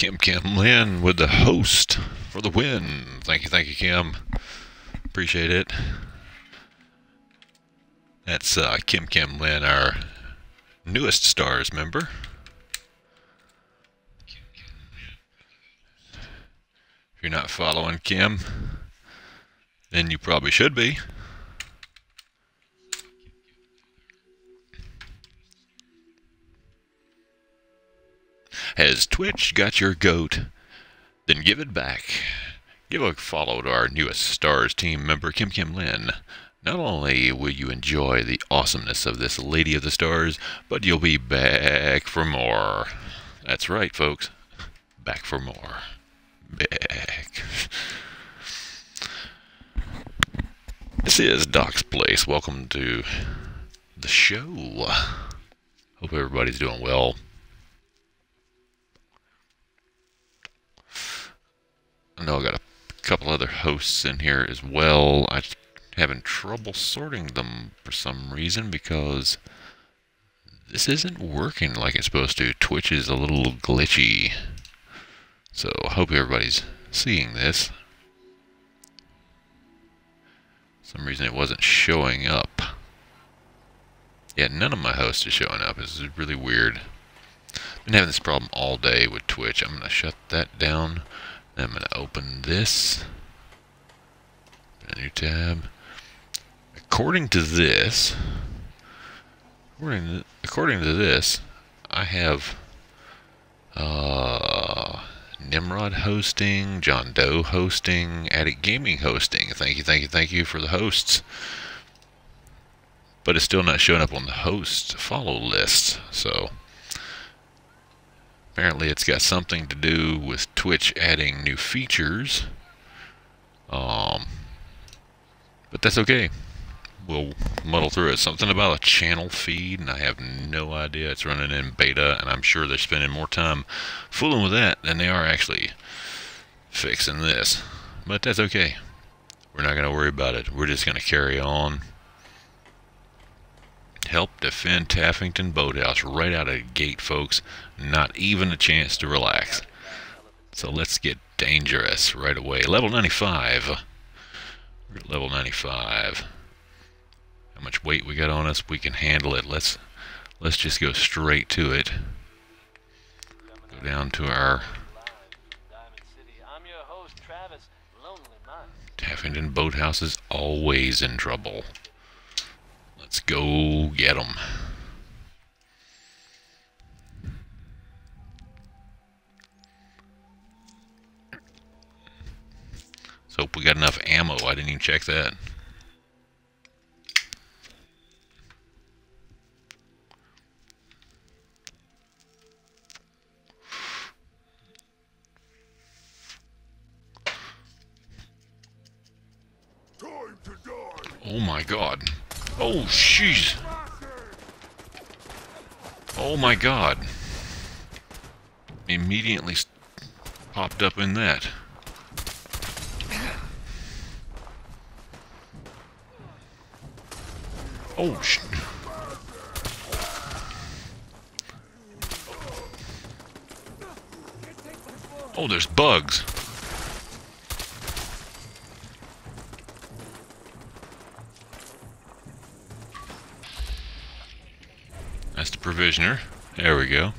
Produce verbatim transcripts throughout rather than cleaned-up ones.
Kim Kim Lynn with the host for the win. Thank you, thank you, Kim. Appreciate it. That's uh, Kim Kim Lynn, our newest stars member. If you're not following Kim, then you probably should be. Has Twitch got your goat? Then give it back. Give a follow to our newest stars team member, Kim Kim Lynn. Not only will you enjoy the awesomeness of this Lady of the Stars, but you'll be back for more. That's right, folks. Back for more. Back. This is Doc's Place. Welcome to the show. Hope everybody's doing well. I know I got a couple other hosts in here as well. I'm having trouble sorting them for some reason because this isn't working like it's supposed to. Twitch is a little glitchy. So I hope everybody's seeing this. For some reason it wasn't showing up. Yeah, none of my hosts are showing up. This is really weird. Been having this problem all day with Twitch. I'm going to shut that down. I'm going to open this. A new tab. According to this, according to, according to this, I have uh, Nimrod hosting, John Doe hosting, Addict Gaming hosting. Thank you, thank you, thank you for the hosts. But it's still not showing up on the host follow list. So apparently it's got something to do with Twitch adding new features. Um, but that's okay. We'll muddle through it. Something about a channel feed, and I have no idea. It's running in beta, and I'm sure they're spending more time fooling with that than they are actually fixing this. But that's okay. We're not going to worry about it. We're just going to carry on. Help defend Taffington Boathouse right out of the gate, folks. Not even a chance to relax. So let's get dangerous right away. Level ninety-five. We're at level ninety-five. How much weight we got on us? We can handle it. Let's let's just go straight to it. Go down to our Taffington Boathouse is always in trouble. Let's go get them. Let's hope we got enough ammo. I didn't even check that. Oh my god. Oh, jeez. Oh my god. Immediately popped up in that. Oh, sh Oh, there's bugs. That's the provisioner. There we go.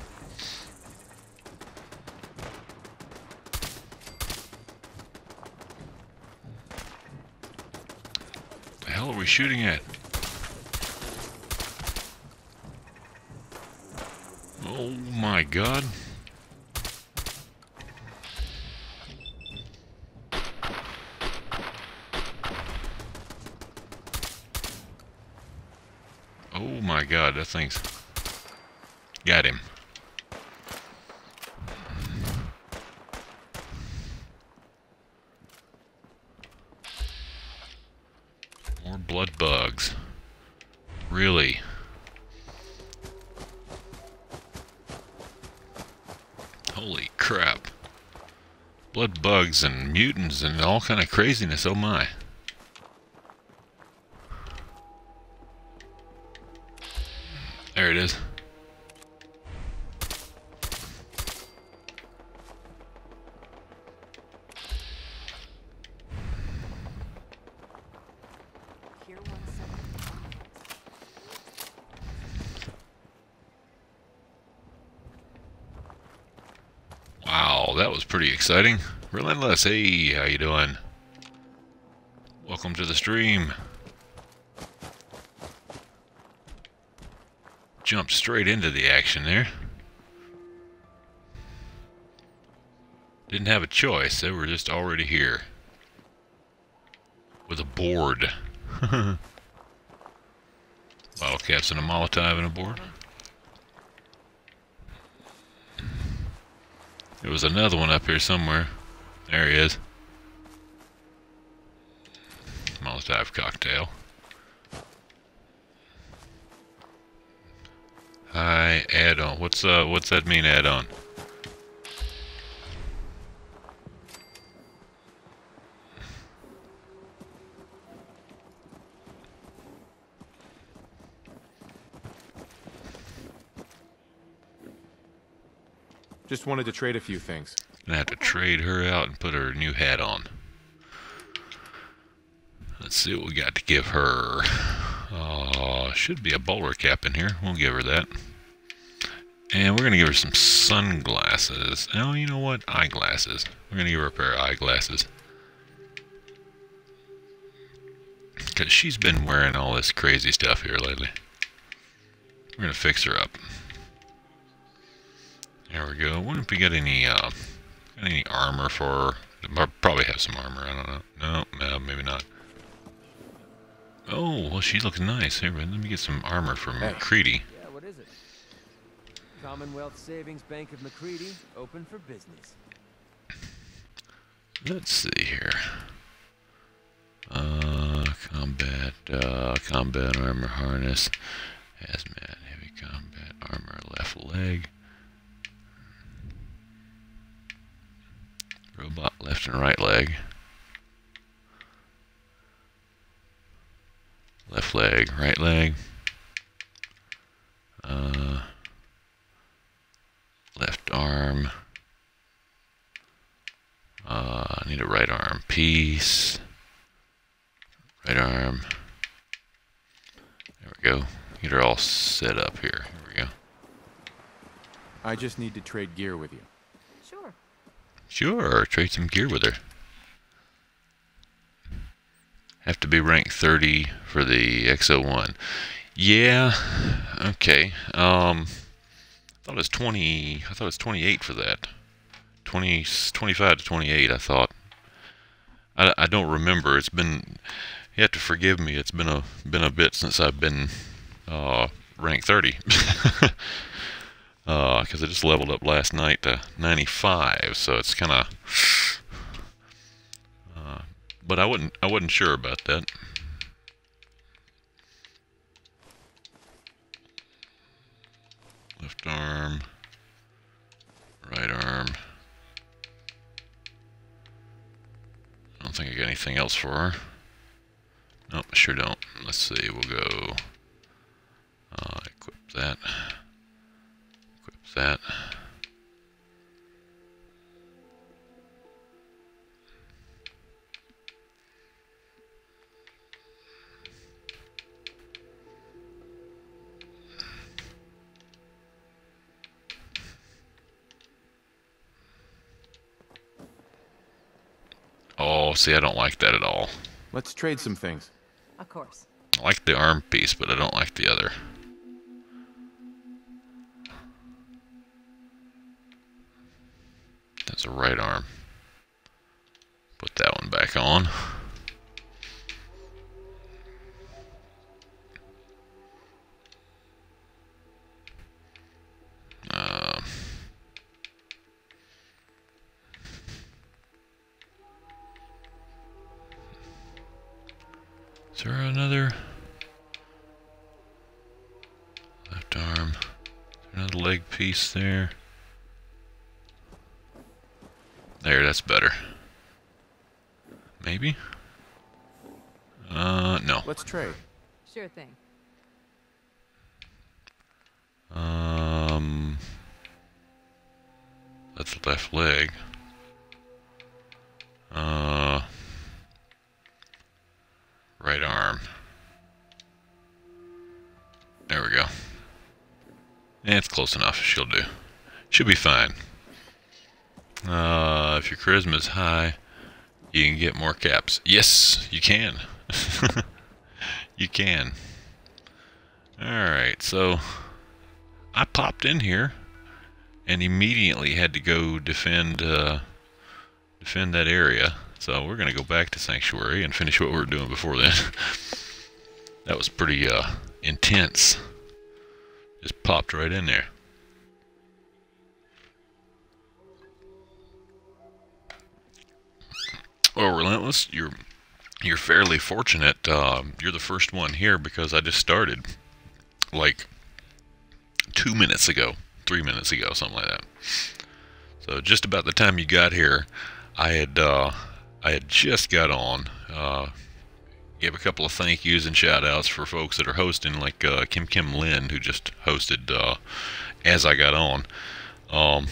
The hell are we shooting at? Oh my god. Oh my god, that thing's... Got him. More blood bugs. Really? Holy crap. Blood bugs and mutants and all kind of craziness, oh my. There it is. Well, that was pretty exciting. Relentless, hey, how you doing? Welcome to the stream. Jumped straight into the action there. Didn't have a choice, they were just already here. With a board. Bottle caps and a Molotov and a board. There was another one up here somewhere. There he is. Molotov cocktail. Hi, add-on. What's uh? What's that mean, add-on? Just wanted to trade a few things. Gonna have to trade her out and put her new hat on. Let's see what we got to give her. Uh, should be a bowler cap in here. We'll give her that. And we're gonna give her some sunglasses. Oh, you know what? Eyeglasses. We're gonna give her a pair of eyeglasses. Because she's been wearing all this crazy stuff here lately. We're gonna fix her up. There we go. Wonder if we got any, uh, got any armor for her. Probably have some armor. I don't know. No, no, maybe not. Oh, well, she looks nice. Here, let me get some armor from Hey. McCready. Yeah, what is it? Commonwealth Savings Bank of McCready, open for business. Let's see here. Uh, combat, uh, combat armor harness, hazmat, heavy combat armor, left leg. Robot left and right leg. Left leg, right leg. Uh, left arm. Uh, I need a right arm piece. Right arm. There we go. Get her all set up here. Here we go. I just need to trade gear with you. Sure. Sure, trade some gear with her. Have to be rank thirty for the X oh one. Yeah, okay. Um, I thought it was twenty. I thought it was twenty-eight for that. twenty, twenty-five to twenty-eight. I thought. I, I don't remember. It's been. You have to forgive me. It's been a been a bit since I've been uh, rank thirty. Uh, because I just leveled up last night to ninety-five, so it's kind of. Uh, but I wasn't. I wasn't sure about that. Left arm, right arm. I don't think I got anything else for her. Nope, I sure don't. Let's see. We'll go. Uh, equip that. That. Oh, see, I don't like that at all. Let's trade some things. Of course. I like the arm piece, but I don't like the other. That's a right arm. Put that one back on. Uh, is there another left arm? Is there another leg piece there? There, that's better. Maybe? Uh, no. Let's trade. Sure thing. Um, that's the left leg. Uh, right arm. There we go. Yeah, it's close enough. She'll do. Should be fine. Uh, if your charisma is high, you can get more caps. Yes, you can. You can. Alright, so I popped in here and immediately had to go defend uh, defend that area. So we're going to go back to Sanctuary and finish what we were doing before then. That was pretty uh, intense. Just popped right in there. Well, Relentless, you're you're fairly fortunate. Uh, you're the first one here because I just started like two minutes ago, three minutes ago, something like that. So just about the time you got here, I had uh, I had just got on. Uh, gave a couple of thank yous and shout outs for folks that are hosting, like uh, Kim Kim Lin, who just hosted uh, as I got on. Um,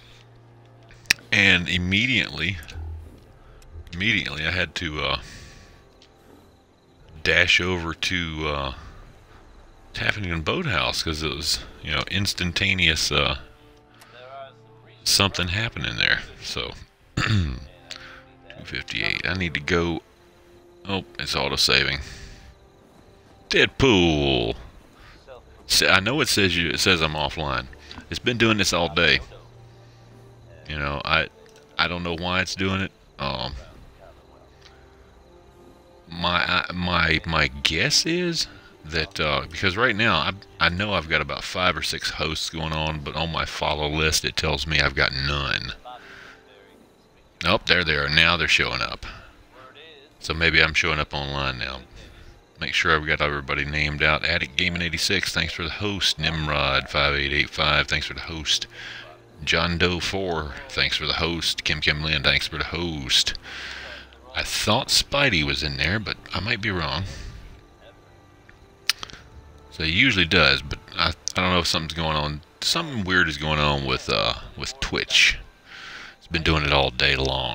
and immediately, immediately I had to uh, dash over to uh, Taffington Boathouse because it was, you know, instantaneous uh, something happening there. So two fifty-eight. I need to go. Oh, it's auto saving. Deadpool. I know it says you. It says I'm offline. It's been doing this all day. You know, I I don't know why it's doing it. Um, my my my guess is that uh, because right now I I know I've got about five or six hosts going on, but on my follow list it tells me I've got none. Nope, there they are. Now they're showing up. So maybe I'm showing up online now. Make sure I've got everybody named out. Addict Gaming eighty-six, thanks for the host. Nimrod five eight eight five, thanks for the host. John Doe four, thanks for the host. Kim Kim Lin, thanks for the host. I thought Spidey was in there, but I might be wrong. So he usually does, but I, I don't know if something's going on. Something weird is going on with uh with Twitch. It's been doing it all day long.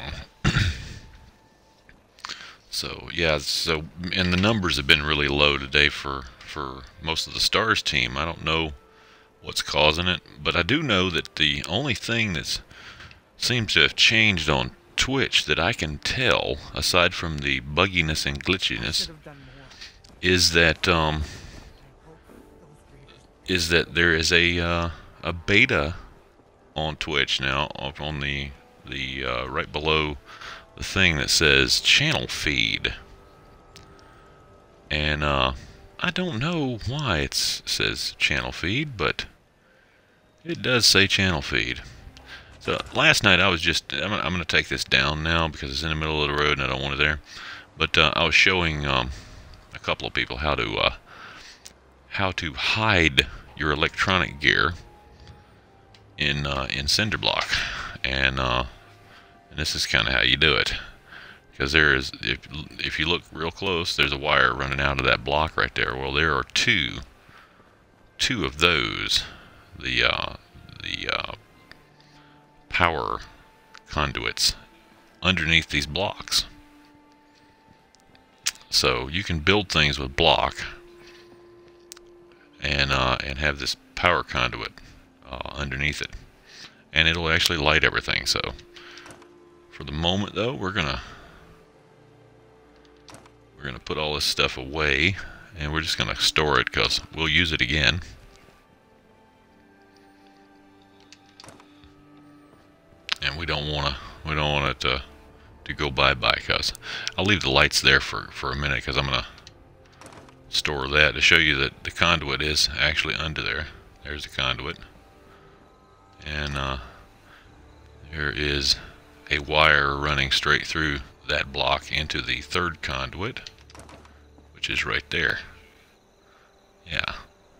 So yeah, so and the numbers have been really low today for for most of the Stars team. I don't know what's causing it, but I do know that the only thing that seems to have changed on Twitch that I can tell, aside from the bugginess and glitchiness, is that um, is that there is a uh, a beta on Twitch now, up on the the uh, right below the thing that says channel feed, and uh, I don't know why it says channel feed, but it does say channel feed. So last night I was just, I'm, I'm going to take this down now because it's in the middle of the road and I don't want it there, but uh, I was showing um, a couple of people how to uh, how to hide your electronic gear in uh, in Cinderblock, and uh, and this is kind of how you do it, because there is, if if you look real close, there's a wire running out of that block right there. Well, there are two two of those, the uh, the uh, power conduits underneath these blocks. So you can build things with block and uh, and have this power conduit uh, underneath it, and it'll actually light everything. So for the moment, though, we're gonna we're gonna put all this stuff away, and we're just gonna store it because we'll use it again. And we don't wanna we don't want it to to go bye bye. Cause I'll leave the lights there for for a minute because I'm gonna store that to show you that the conduit is actually under there. There's the conduit, and uh, there is a wire running straight through that block into the third conduit, which is right there. Yeah.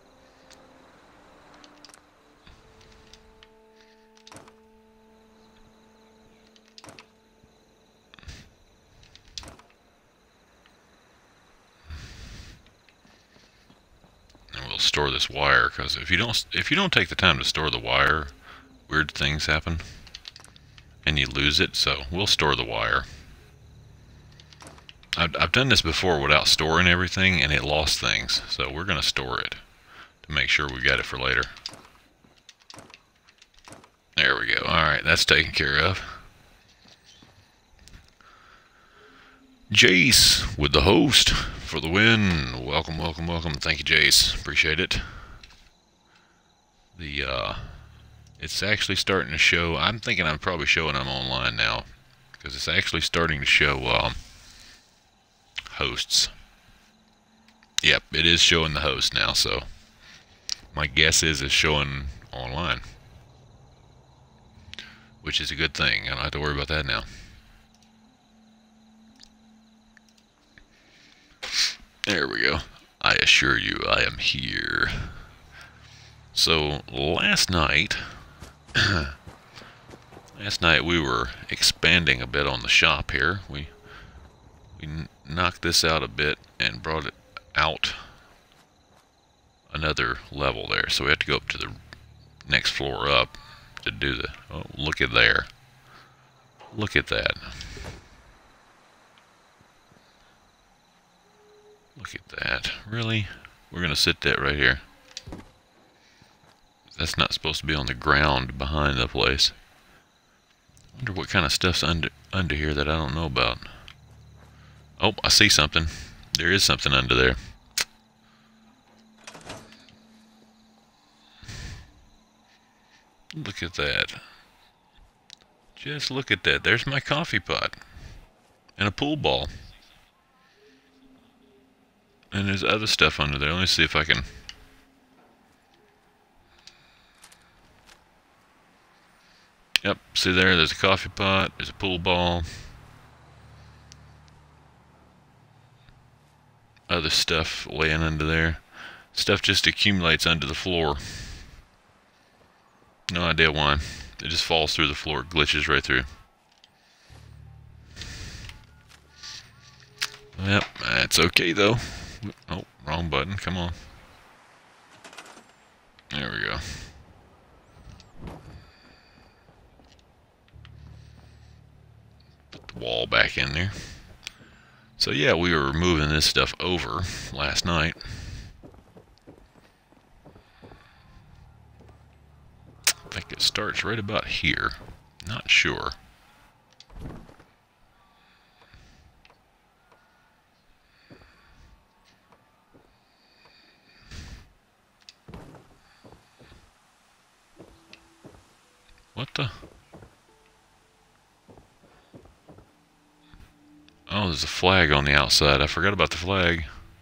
And we'll store this wire, because if you don't if you don't take the time to store the wire, weird things happen and you lose it. So we'll store the wire. I've, I've done this before without storing everything and it lost things, so we're going to store it to make sure we got it for later. There we go. Alright, that's taken care of. Jace with the host for the win. Welcome, welcome, welcome. Thank you, Jace. Appreciate it. The, uh, it's actually starting to show. I'm thinking I'm probably showing them online now, because it's actually starting to show, um, hosts. Yep, it is showing the host now, so my guess is it's showing online, which is a good thing. I don't have to worry about that now. There we go. I assure you I am here. So last night, last night we were expanding a bit on the shop here. We we knocked this out a bit and brought it out another level there. So we have to go up to the next floor up to do the. Oh, look at there. Look at that. Look at that. Really? We're going to sit that right here. That's not supposed to be on the ground behind the place. I wonder what kind of stuff's under under here that I don't know about. Oh, I see something. There is something under there. Look at that. Just look at that. There's my coffee pot. And a pool ball. And there's other stuff under there. Let me see if I can. Yep, see there, there's a coffee pot, there's a pool ball. Other stuff laying under there. Stuff just accumulates under the floor. No idea why. It just falls through the floor, glitches right through. Yep, that's okay though. Oh, wrong button, come on. There we go. Put the wall back in there. So yeah, we were moving this stuff over last night. I think it starts right about here. Not sure. What the? Oh, there's a flag on the outside. I forgot about the flag.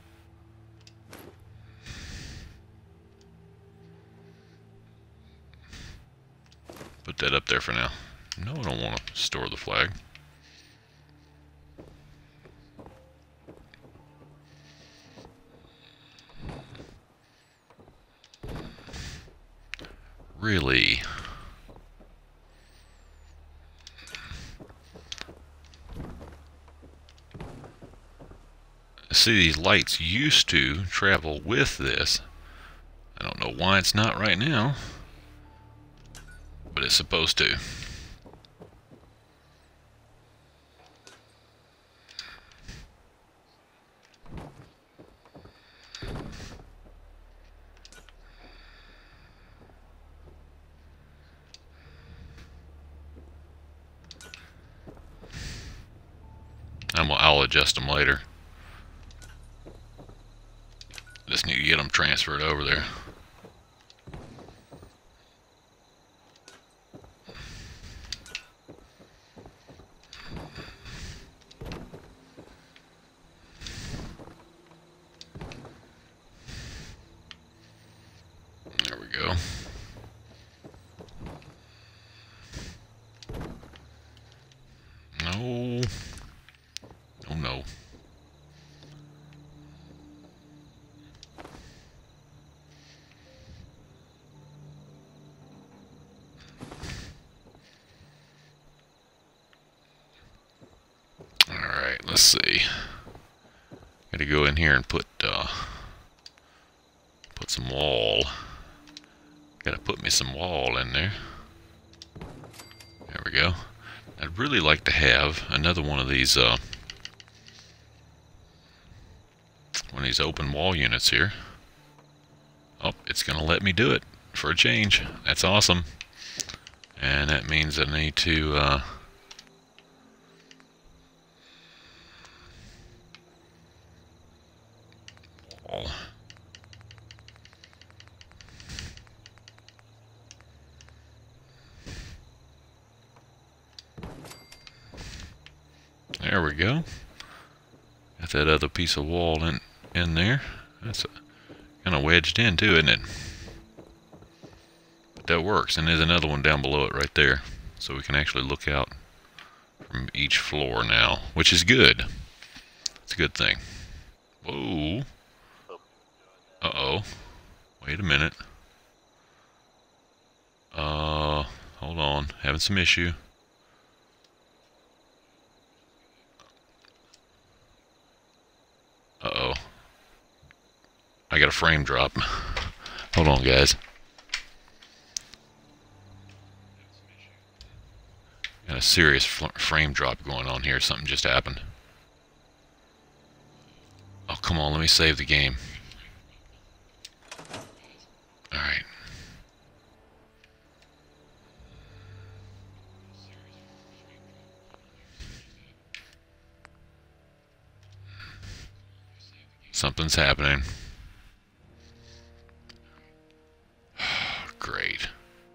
Put that up there for now. No, I don't want to store the flag. Really? See, these lights used to travel with this. I don't know why it's not right now, but it's supposed to. I'm, I'll adjust them later. Just need to get them transferred over there. There we go. No. Oh no. Let's see. Gotta go in here and put uh, put some wall. Gotta put me some wall in there. There we go. I'd really like to have another one of these uh, one of these open wall units here. Oh, it's gonna let me do it for a change. That's awesome. And that means I need to uh, wall. There we go. Got that other piece of wall in in there. That's kind of wedged in too, isn't it? But that works. And there's another one down below it right there. So we can actually look out from each floor now, which is good. It's a good thing. Whoa. Uh-oh. Wait a minute. Uh, hold on. Having some issue. Uh-oh. I got a frame drop. Hold on, guys. Got a serious frame drop going on here. Something just happened. Oh, come on. Let me save the game. Alright. Something's happening. Great.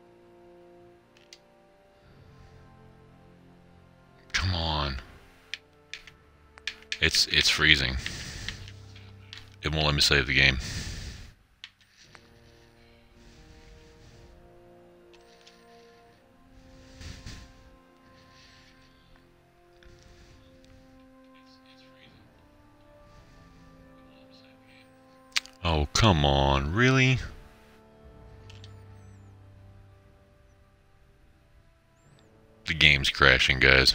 Come on. It's it's freezing. It won't let me save the game. Oh, come on, really? The game's crashing, guys.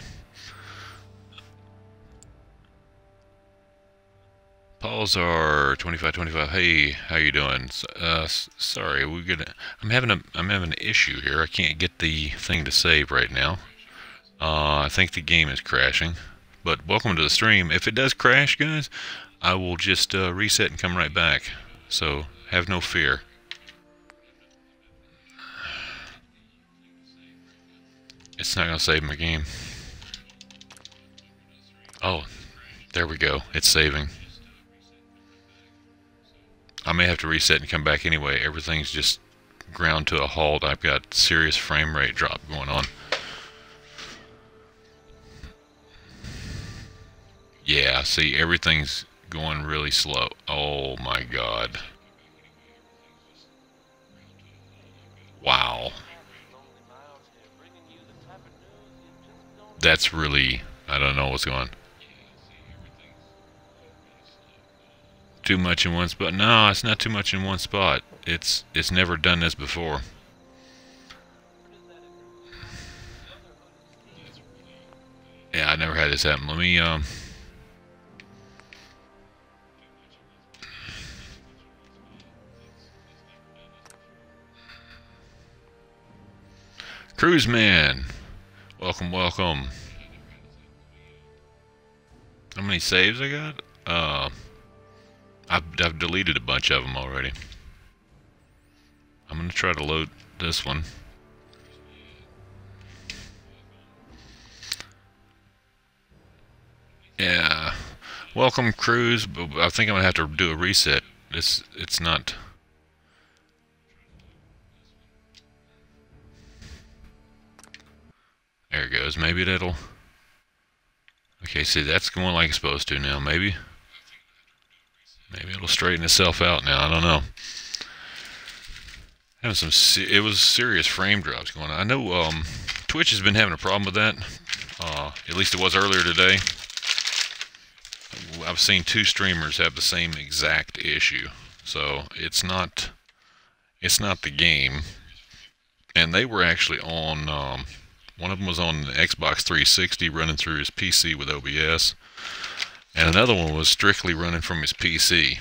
Paul's are twenty-five twenty-five. Hey, how you doing? Uh, sorry, we gonna. I'm having a. I'm having an issue here. I can't get the thing to save right now. Uh, I think the game is crashing. But welcome to the stream. If it does crash, guys, I will just uh, reset and come right back. So have no fear. It's not gonna save my game. Oh, there we go. It's saving. I may have to reset and come back anyway. Everything's just ground to a halt. I've got serious frame rate drop going on. Yeah, see, everything's going really slow. Oh my god. Wow. That's really, I don't know what's going on. Too much in one spot. No, it's not too much in one spot. It's it's never done this before. Yeah, I never had this happen. Let me um Cruise Man. Welcome, welcome. How many saves I got? Uh I've, I've deleted a bunch of them already. I'm going to try to load this one. Yeah. Welcome, Cruise. But I think I'm going to have to do a reset. It's, it's not... There it goes. Maybe that'll... Okay, see, that's going like it's supposed to now. Maybe... Maybe it'll straighten itself out now. I don't know. Having some, se it was serious frame drops going on. I know um, Twitch has been having a problem with that. Uh, at least it was earlier today. I've seen two streamers have the same exact issue. So it's not, it's not the game. And they were actually on. Um, one of them was on the Xbox three sixty, running through his P C with O B S. And another one was strictly running from his P C.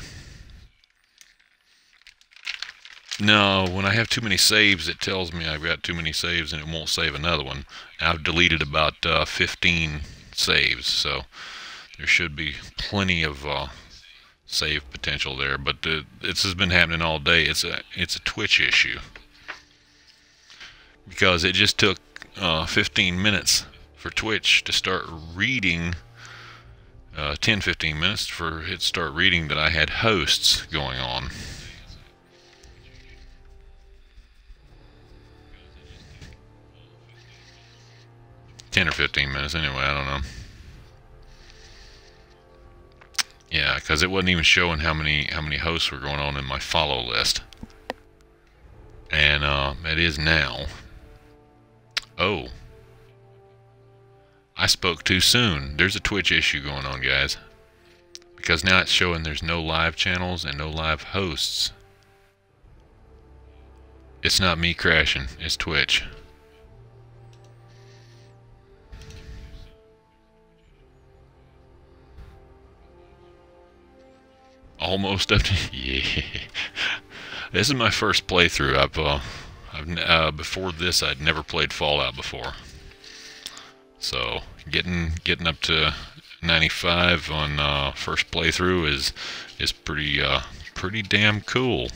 No, when I have too many saves, it tells me I've got too many saves and it won't save another one. I've deleted about uh, fifteen saves, so there should be plenty of uh, save potential there. But uh, this has been happening all day. It's a, it's a Twitch issue. Because it just took uh, fifteen minutes for Twitch to start reading. Uh, ten fifteen minutes for it to start reading that I had hosts going on. ten or fifteen minutes anyway, I don't know. Yeah, because it wasn't even showing how many how many hosts were going on in my follow list. And uh, it is now. Oh. I spoke too soon. There's a Twitch issue going on, guys. Because now it's showing there's no live channels and no live hosts. It's not me crashing, it's Twitch. Almost up to... Yeah. This is my first playthrough. I've, uh, I've uh, before this, I'd never played Fallout before. So, getting getting up to ninety-five on uh, first playthrough is is pretty uh, pretty damn cool.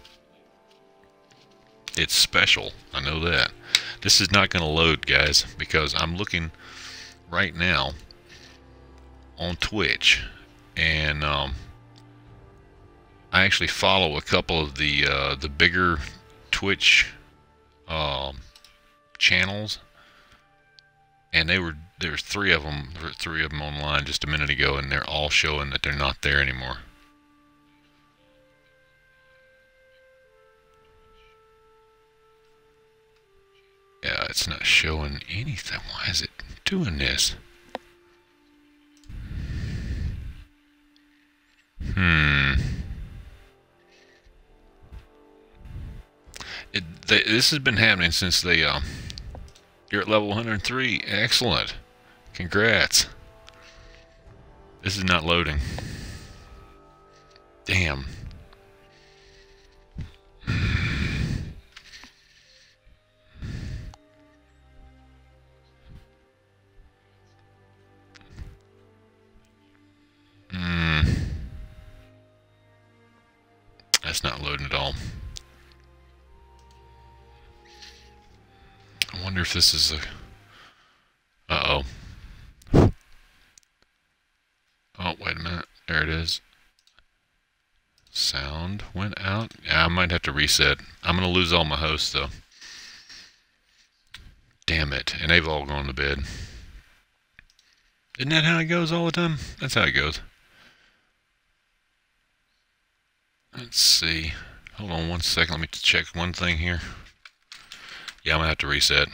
It's special, I know that. This is not going to load, guys, because I'm looking right now on Twitch, and um, I actually follow a couple of the uh, the bigger Twitch um, channels, and they were there's three of them, three of them online just a minute ago, and they're all showing that they're not there anymore. Yeah, it's not showing anything. Why is it doing this? Hmm. It, they, this has been happening since they, uh, you're at level one hundred three. Excellent. Congrats. This is not loading. Damn. Hmm. That's not loading at all. I wonder if this is a... Uh-oh. Oh, wait a minute. There it is. Sound went out. Yeah, I might have to reset. I'm going to lose all my hosts, though. Damn it. And they've all gone to bed. Isn't that how it goes all the time? That's how it goes. Let's see. Hold on one second. Let me check one thing here. Yeah, I'm going to have to reset.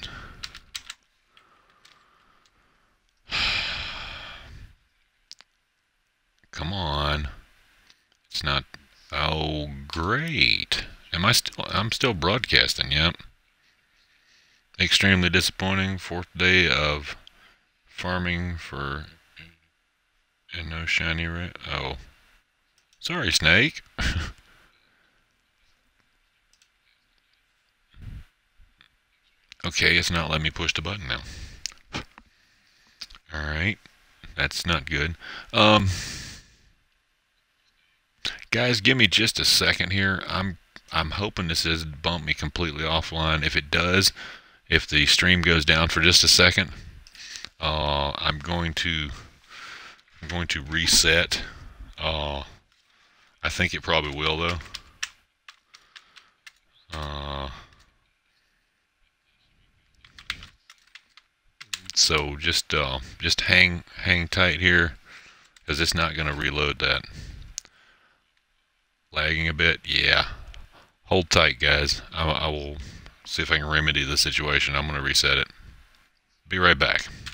Come on. It's not... Oh, great. Am I still... I'm still broadcasting, yep. Extremely disappointing. Fourth day of farming for... And no shiny... Ra oh. Sorry, Snake. Okay, it's not letting me push the button now. Alright. That's not good. Um... Guys, give me just a second here. I'm I'm hoping this doesn't bump me completely offline. If it does, if the stream goes down for just a second, uh, I'm going to I'm going to reset. Uh, I think it probably will though. Uh, so just uh, just hang hang tight here, because it's not going to reload that. Lagging a bit, yeah. Hold tight, guys. I, I will see if I can remedy the situation. I'm going to reset it. Be right back.